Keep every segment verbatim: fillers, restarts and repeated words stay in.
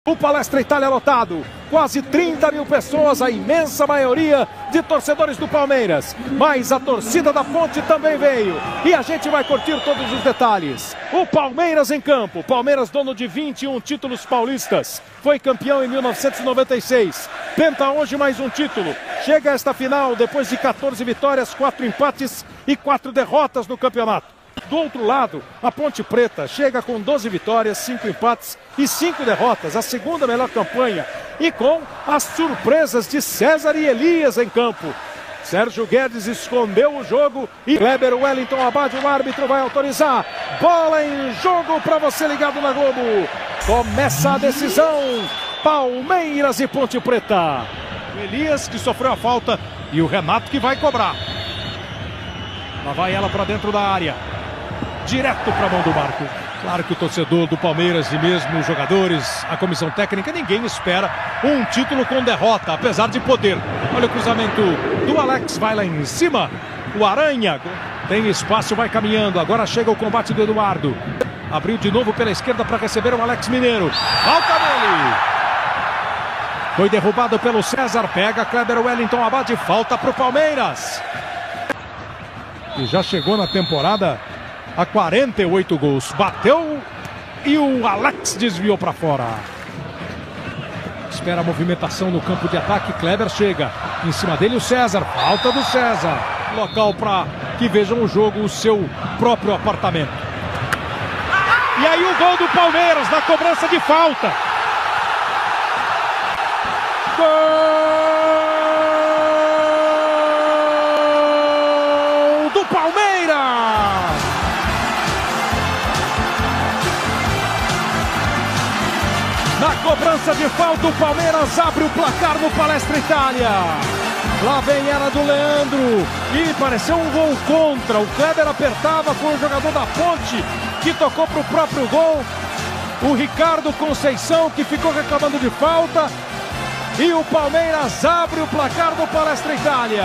O Palestra Itália lotado, quase trinta mil pessoas, a imensa maioria de torcedores do Palmeiras. Mas a torcida da Ponte também veio e a gente vai curtir todos os detalhes. O Palmeiras em campo, Palmeiras dono de vinte e um títulos paulistas. Foi campeão em mil novecentos e noventa e seis, tenta hoje mais um título. Chega a esta final depois de quatorze vitórias, quatro empates e quatro derrotas no campeonato. Do outro lado, a Ponte Preta chega com doze vitórias, cinco empates e cinco derrotas, a segunda melhor campanha, e com as surpresas de César e Elias em campo. Sérgio Guedes escondeu o jogo e Kleber Wellington Abad, o árbitro, vai autorizar. Bola em jogo para você ligado na Globo. Começa a decisão, Palmeiras e Ponte Preta. O Elias que sofreu a falta e o Renato que vai cobrar. Lá vai ela para dentro da área. Direto para a mão do Marco. Claro que o torcedor do Palmeiras e mesmo os jogadores, a comissão técnica, ninguém espera um título com derrota, apesar de poder. Olha o cruzamento do Alex, vai lá em cima. O Aranha tem espaço, vai caminhando. Agora chega o combate do Eduardo. Abriu de novo pela esquerda para receber o Alex Mineiro. Falta nele. Foi derrubado pelo César. Pega Kleber Wellington Abad. Falta para o Palmeiras. E já chegou na temporada a quarenta e oito gols. Bateu e o Alex desviou para fora. Espera a movimentação no campo de ataque. Kleber chega. Em cima dele o César. Falta do César. Local para que vejam o jogo, o seu próprio apartamento. E aí o gol do Palmeiras na cobrança de falta. Gol do Palmeiras! Na cobrança de falta, o Palmeiras abre o placar no Palestra Itália. Lá vem ela do Leandro. E pareceu um gol contra. O Kleber apertava com o jogador da Ponte, que tocou para o próprio gol. O Ricardo Conceição, que ficou reclamando de falta. E o Palmeiras abre o placar do Palestra Itália.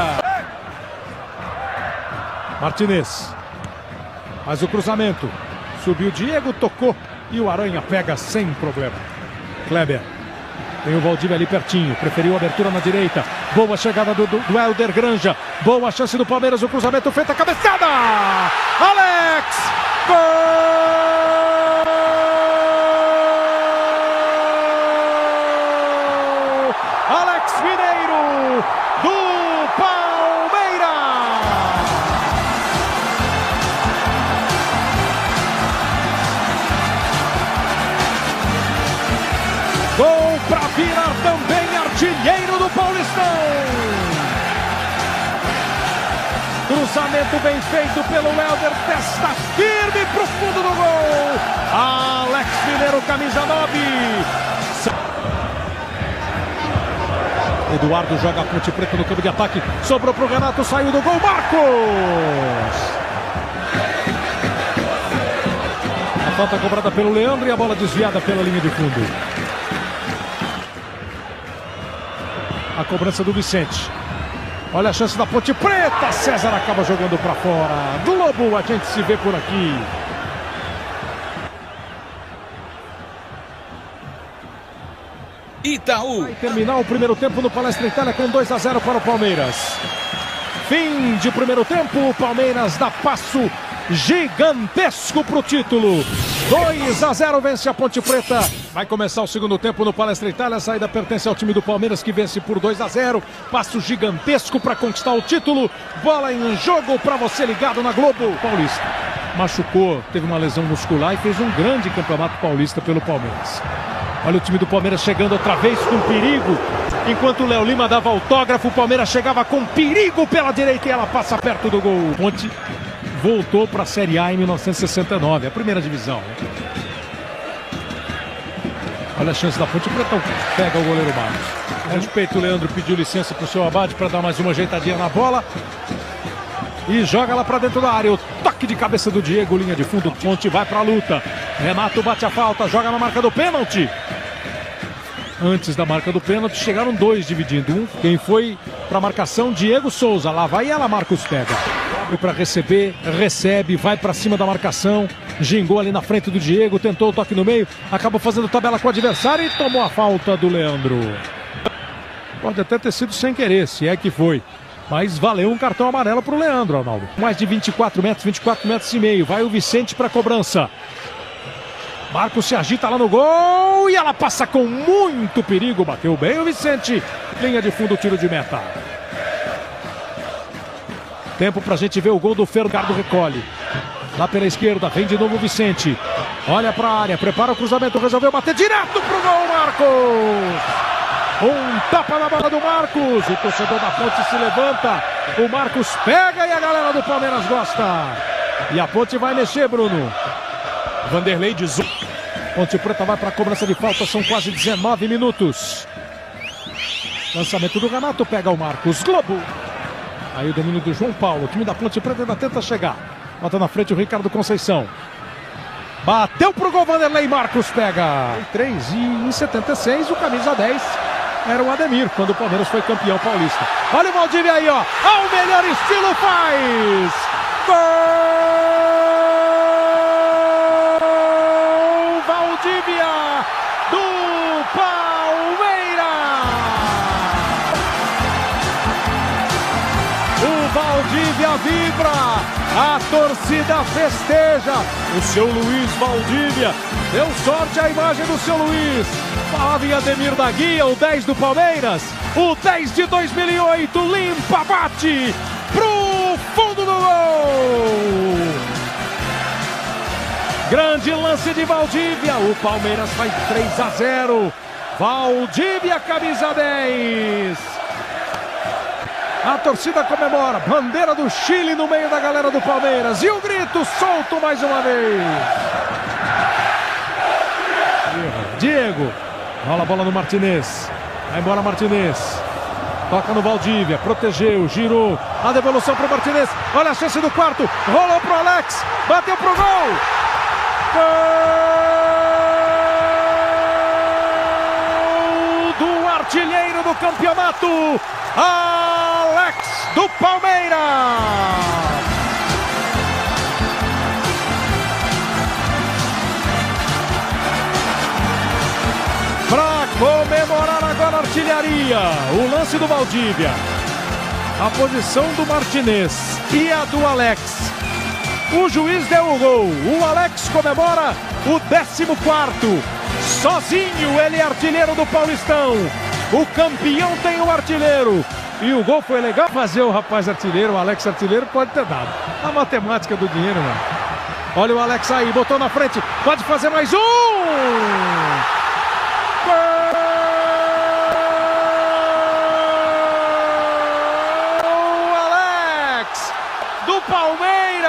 Martinez. Faz o cruzamento. Subiu Diego, tocou. E o Aranha pega sem problema. Kleber. Tem o Valdívia ali pertinho. Preferiu a abertura na direita. Boa chegada do, do, do Helder Granja. Boa chance do Palmeiras. O cruzamento feito, a cabeçada. Alex! Gol! Alex Mineiro do Palmeiras! Gol para virar também artilheiro do Paulistão. Cruzamento bem feito pelo Helder, testa firme para o fundo do gol. Alex Mineiro, camisa nove. Eduardo joga a Ponte Preta no campo de ataque. Sobrou para o Renato, saiu do gol. Marcos! A falta cobrada pelo Leandro e a bola desviada pela linha de fundo. A cobrança do Vicente. Olha a chance da Ponte Preta. César acaba jogando para fora. Globo, a gente se vê por aqui. Itaú. Vai terminar o primeiro tempo no Palestra Itália com dois a zero para o Palmeiras. Fim de primeiro tempo. O Palmeiras dá passo gigantesco para o título. dois a zero vence a Ponte Preta. Vai começar o segundo tempo no Palestra Itália. A saída pertence ao time do Palmeiras, que vence por dois a zero. Passo gigantesco para conquistar o título. Bola em jogo para você ligado na Globo. Paulista machucou, teve uma lesão muscular e fez um grande campeonato paulista pelo Palmeiras. Olha o time do Palmeiras chegando outra vez com perigo. Enquanto o Léo Lima dava autógrafo, o Palmeiras chegava com perigo pela direita e ela passa perto do gol. Ponte voltou para a Série A em mil novecentos e sessenta e nove, a primeira divisão. Né? Olha a chance da Ponte Preta, pega o goleiro Marcos. A respeito, o Leandro pediu licença para o seu Abad para dar mais uma ajeitadinha na bola. E joga lá para dentro da área. O toque de cabeça do Diego, linha de fundo. Ponte vai para a luta. Renato bate a falta, joga na marca do pênalti. Antes da marca do pênalti, chegaram dois dividindo. Um, quem foi para a marcação, Diego Souza. Lá vai ela, Marcos pega. Foi para receber, recebe, vai para cima da marcação. Gingou ali na frente do Diego, tentou o toque no meio, acabou fazendo tabela com o adversário e tomou a falta do Leandro. Pode até ter sido sem querer, se é que foi. Mas valeu um cartão amarelo para o Leandro, Arnaldo. Mais de vinte e quatro metros, vinte e quatro metros e meio. Vai o Vicente para a cobrança. Marcos se agita lá no gol e ela passa com muito perigo. Bateu bem o Vicente. Linha de fundo, tiro de meta. Tempo pra gente ver o gol do Fernando. Recolhe. Lá pela esquerda, vem de novo o Vicente. Olha pra área, prepara o cruzamento, resolveu bater direto pro gol, Marcos! Um tapa na bola do Marcos. O torcedor da Ponte se levanta. O Marcos pega e a galera do Palmeiras gosta. E a Ponte vai mexer, Bruno. Vanderlei de Zu. Ponte Preta vai para a cobrança de falta. São quase dezenove minutos. Lançamento do Renato. Pega o Marcos Globo. Aí o domínio do João Paulo. O time da Ponte Preta ainda tenta chegar. Bota na frente o Ricardo Conceição. Bateu pro gol, Vanderlei. Marcos pega. três e em setenta e seis o camisa dez era o Ademir, quando o Palmeiras foi campeão paulista. Olha o Valdívia aí, ó. Ao melhor estilo faz. Gol! Valdívia do Palmeiras! O Valdívia vibra. A torcida festeja. O seu Luiz Valdívia deu sorte à imagem do seu Luiz. Falava em Ademir da Guia, o dez do Palmeiras. O dez de dois mil e oito, limpa, bate pro fundo do gol. Grande lance de Valdívia. O Palmeiras faz três a zero. Valdívia, camisa dez. A torcida comemora. Bandeira do Chile no meio da galera do Palmeiras. E o grito solto mais uma vez. Diego. Rola a bola no Martinez. Vai embora Martinez. Toca no Valdívia. Protegeu. Girou. A devolução para o Martinez. Olha a chance do quarto. Rolou para o Alex. Bateu para o gol. Gol do artilheiro do campeonato. Alex do Palmeiras. Para comemorar agora a artilharia, o lance do Valdívia, a posição do Martinez e a do Alex. O juiz deu o gol. O Alex comemora o décimo quarto. Sozinho ele é artilheiro do Paulistão. O campeão tem o artilheiro. E o gol foi legal. Fazer o rapaz artilheiro, o Alex artilheiro, pode ter dado. A matemática do dinheiro, mano. Olha o Alex aí, botou na frente. Pode fazer mais um! Gol! Alex do Palmeiras!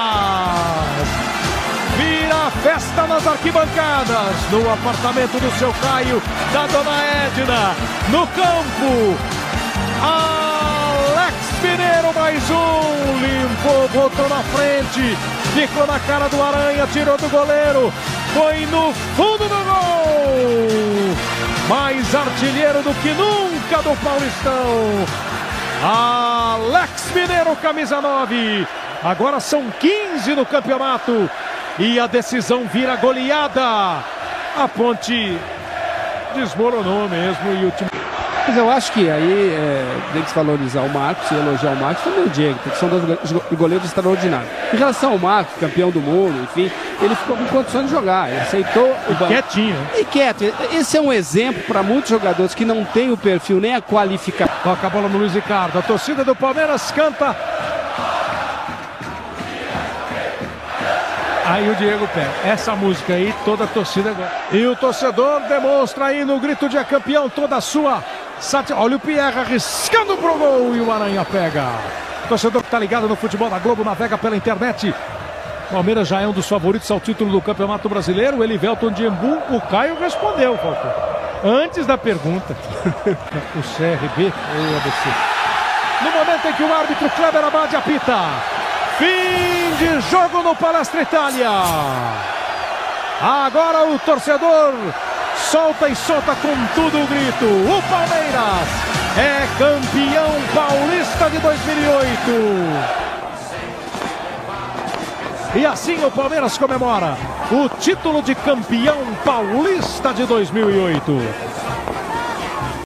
Vira festa nas arquibancadas. No apartamento do seu Caio, da dona Edna. No campo. Alex Mineiro, mais um, limpou, botou na frente, ficou na cara do Aranha, tirou do goleiro, foi no fundo do gol, mais artilheiro do que nunca do Paulistão, Alex Mineiro, camisa nove, agora são quinze no campeonato e a decisão vira goleada, a Ponte desmoronou mesmo e o time... Mas eu acho que aí é, tem que se valorizar o Marcos e elogiar o Marcos também o Diego, porque são dois goleiros extraordinários. Em relação ao Marcos, campeão do mundo, enfim, ele ficou com condições de jogar, ele aceitou o banco. Quietinho. E quieto. Esse é um exemplo para muitos jogadores que não têm o perfil nem a qualificação. Toca a bola no Luiz Ricardo, a torcida do Palmeiras canta. Aí o Diego pega essa música aí, toda a torcida gosta. E o torcedor demonstra aí no grito de campeão toda a sua... Olha o Pierre arriscando pro gol e o Aranha pega. O torcedor que tá ligado no futebol da Globo navega pela internet. Palmeiras já é um dos favoritos ao título do Campeonato Brasileiro. O Elivelton de Embu, o Caio respondeu, Falcão. Antes da pergunta. O C R B ou o A B C? No momento em que o árbitro Kleber Abad apita. Fim de jogo no Palestra Itália. Agora o torcedor solta e solta com tudo o grito. O Palmeiras é campeão paulista de dois mil e oito. E assim o Palmeiras comemora o título de campeão paulista de dois mil e oito.